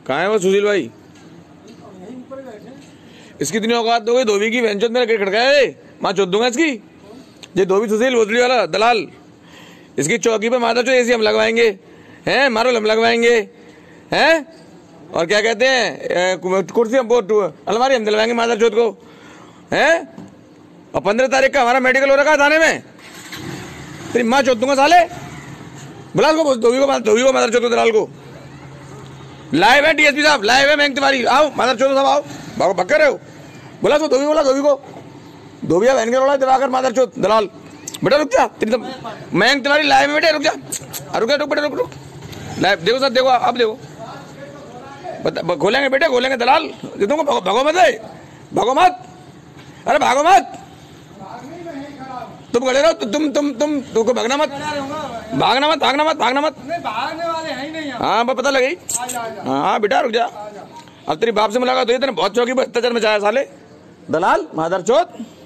कहाँ है वो सुशील भाई? इसकी इतनी औकात हो गई धोबी की, वेंचर मेरा गेट खड़काया है, माँ चोद दूंगा इसकी। ये धोबी सुशील भोसड़ी वाला दलाल, इसकी चौकी पे माता चो एसी हम लगवाएंगे हैं, मार्बल हम लगवाएंगे हैं, और क्या कहते हैं कुर्सी हम अलमारी हम दिलवाएंगे माता चौथ को हैं। और 15 तारीख का हमारा मेडिकल हो रखा है थाने में, तेरी माँ चोद दूंगा साले। बुला उसको, धोबी को माता चौथ को दलाल को। लाइव है डीएसपी साहब, लाइव है मयंक तिवारी, आओ माता चौथ साहब आओ, भागो भग कर रहे हो। बोला तो धोबी, बोला धोबी को, धोबिया बहन के रोड़ा दिवाकर माता चौथ दलाल। बेटा रुक जा, तेरी तो मयंक तिवारी लाइव में, बेटे रुक जा, रुक जा, रुक बेटा रुक, लाइव देखो सर, देखो अब देखो, खोलेंगे बेटे खोलेंगे दलाल, तुमको भगो मत, भगो मत, अरे भागो मत, तुम खड़े रहो, तुमको भागना मत, भागना मत, भागना मत, भागना मत, भागने वाले हैं ही नहीं। हाँ पता लगी, हाँ बेटा रुक जा। अब तेरी बाप से मुलाकात हुई, तेने बहुत चौकी पर अत्याचार मचाया साले दलाल मादर चौथ।